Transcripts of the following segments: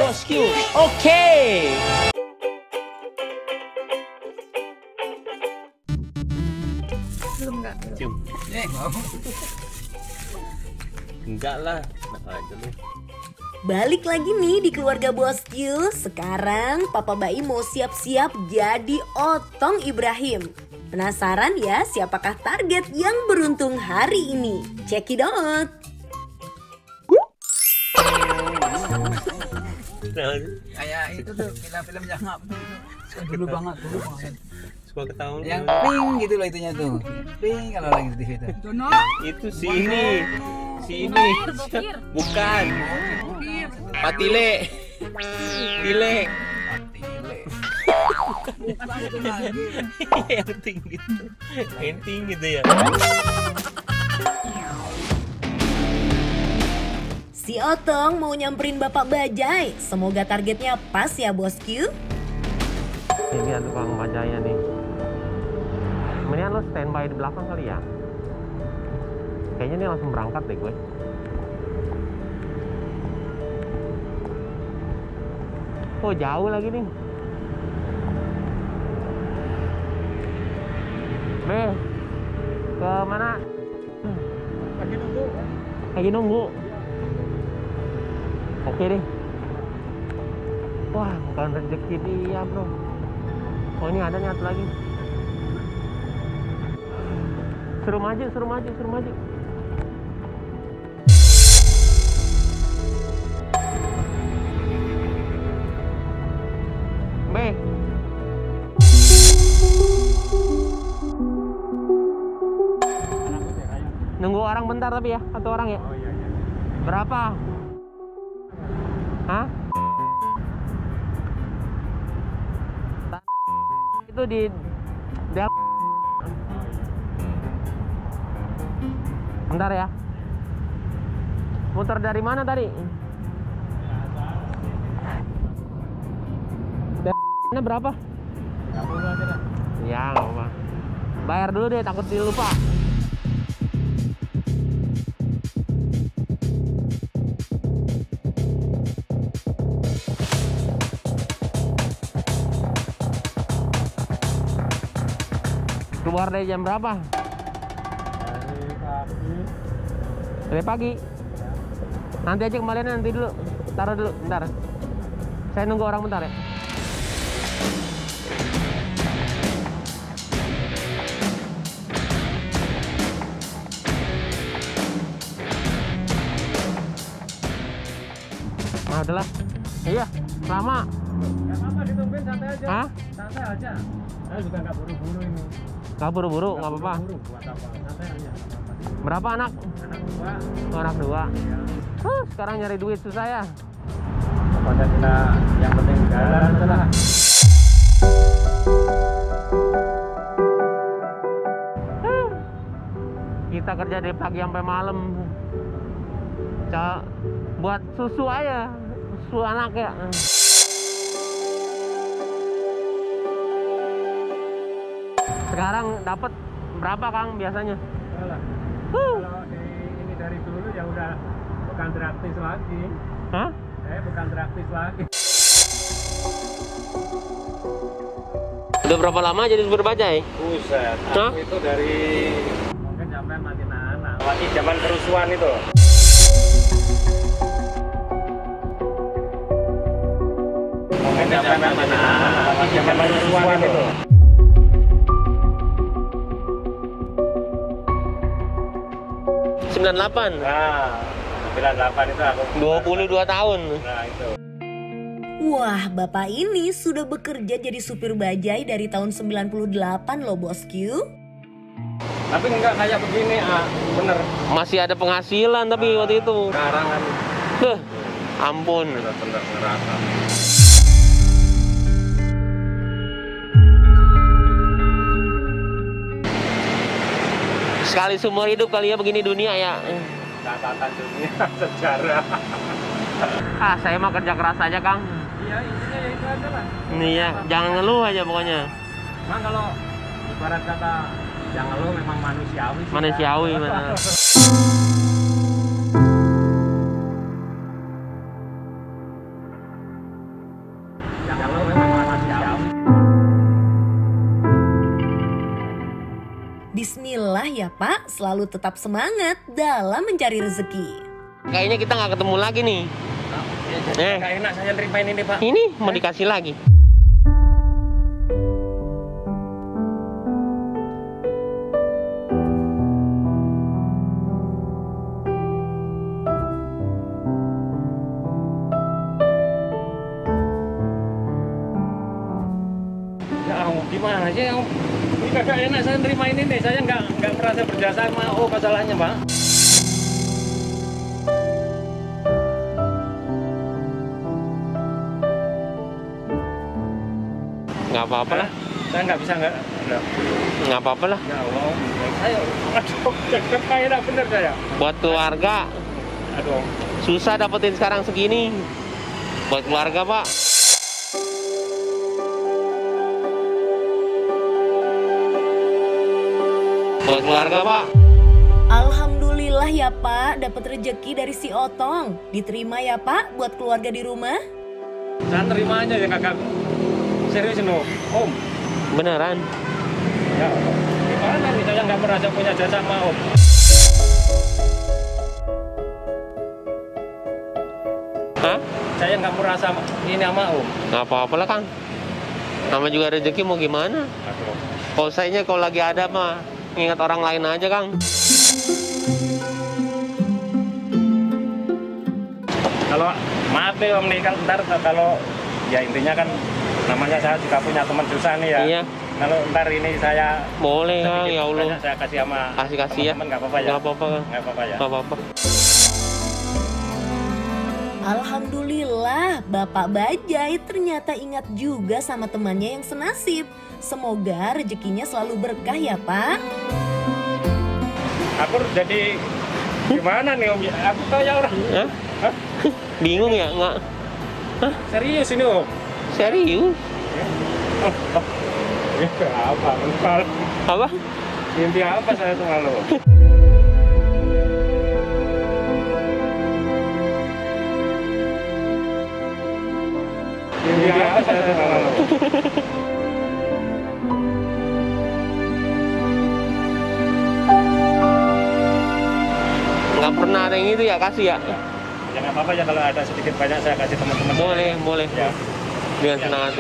bosku. Oke. Belum enggak? Cium. Mau. Enggak lah. Nah, aja lu. Balik lagi nih di keluarga Bosku. Sekarang Papa Bayi mau siap-siap jadi Otong Ibrahim. Penasaran ya siapakah target yang beruntung hari ini? Check it out. Kayak itu tuh film-film yang apa tuh? Dulu banget. Suka ketahuan. Yang pink gitu loh itunya tuh. Pink kalau lagi di TV itu. Itu si ini. Si ini. Bukan. Patile. Tile. Yang tinggi gitu. Yang tinggi gitu ya. Si Otong mau nyamperin Bapak Bajai. Semoga targetnya pas ya bosku. Ini ada tukang bajanya nih. Mendingan lo standby di belakang kali ya. Kayaknya ini langsung berangkat deh gue. Oh jauh lagi nih. Beh, ke mana? Lagi nunggu. Oke deh. Wah, bukan rezeki dia bro. Oh ini ada nih satu lagi. Suruh maju. Be. Nunggu orang bentar tapi ya, satu orang ya. Oh iya. Berapa? Hah? Itu di bentar ya. Muter dari mana tadi? Ini berapa? 30 aja dah. Ya, nggak apa-apa. Bayar dulu deh, takut dilupa. Keluar dari jam berapa? Dari pagi. Nanti aja kembaliannya nanti dulu. Taruh dulu, bentar. Saya nunggu orang bentar ya. Nah, udahlah. Iya, lama. Gak apa-apa, ditungguin santai aja. Hah? Santai aja. Saya juga nggak buru-buru ini. Nggak buru-buru, nggak apa-apa. Buru buat apa? Santai aja. Berapa anak? Anak dua. Oh, anak dua. Ya. Sekarang nyari duit susah ya. Pokoknya kita yang penting jalan aja lah. Kita kerja dari pagi sampai malam. Buat susu aja, susu anak ya. Sekarang dapat berapa Kang biasanya? Lah. Kalau ini dari dulu ya udah bukan gratis lagi. Hah? Bukan gratis lagi. Udah berapa lama jadi supir bajai? Buset, Hah? aku itu dari mungkin sampai mati anak. Lagi zaman kerusuhan itu. Mungkin sampai mati anak. Lagi zaman kerusuhan itu. Nah, 98. Nah, 98 itu aku 22 tahun. Nah, itu. Wah, bapak ini sudah bekerja jadi supir bajai dari tahun 98 loh bosku. Tapi enggak kayak begini, bener. Masih ada penghasilan tapi waktu itu. Sekarang kan Ampun. bener ngerasa. Sekali seumur hidup kali ya begini dunia ya. Catatan dunia sejarah. Saya mah kerja keras aja Kang. Iya, intinya ya itu aja lah. Iya, jangan ngeluh aja pokoknya. Emang kalau ibarat kata yang ngeluh memang manusiawi sih. Manusiawi Ya. benar. alhamdulillah ya Pak, selalu tetap semangat dalam mencari rezeki. Kayaknya kita nggak ketemu lagi nih. Nggak enak saya terimain ini Pak. Ini mau dikasih lagi. Ya gimana sih? Ini kagak enak saya terimain ini. Saya nggak merasa berjasa sama masalahnya Pak. Nggak apa-apa lah. Saya nggak bisa Nggak apa-apa lah. Ya Allah, saya aduh, nggak enak bener saya. Buat keluarga, Aduh, susah dapetin sekarang segini. Buat keluarga, Pak. Buat keluarga, Pak. Alhamdulillah ya Pak, dapat rezeki dari si Otong. Diterima ya Pak buat keluarga di rumah. saya terima aja ya kakak. Serius no, Om. Beneran. Ya, gimana nih saya nggak merasa punya jasa sama Om. Hah? Saya nggak merasa ini sama Om. Nggak apa-apa lah, Kang. Nama juga rezeki mau gimana? Aduh. Kalau sayanya kalau lagi ada mah, ingat orang lain aja, Kang. Kalau maaf nih Om nih kan ntar kalau ya intinya kan namanya saya juga punya teman susah nih ya. Iya. Kalau ntar ini saya Boleh, Kang. sedikit Ya Allah. banyak saya kasih sama Kasih ya. teman-teman nggak apa-apa ya. Nggak apa-apa, Kang. Nggak apa-apa ya. Nggak apa-apa. Alhamdulillah, Bapak Bajai ternyata ingat juga sama temannya yang senasib. Semoga rezekinya selalu berkah ya Pak. Aku jadi gimana nih Om? Aku kayak orang Hah? Hah? Bingung ya? Nggak? serius ini Om. Serius? Ya apa? Bentar. Apa? Mimpi apa saya semalam? Mimpi apa saya semalam? Nggak pernah ada yang itu ya, kasih ya? Ya nggak apa-apa ya kalau ada sedikit banyak saya kasih teman-teman. Boleh, boleh. Ya. Dengan senang hati.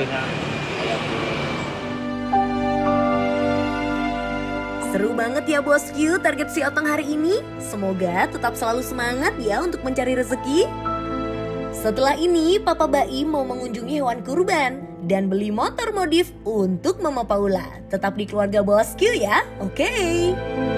Seru banget ya bosku target si Otong hari ini. Semoga tetap selalu semangat ya untuk mencari rezeki. Setelah ini Papa Baim mau mengunjungi hewan kurban dan beli motor modif untuk Mama Paula. Tetap di keluarga bosku ya, oke?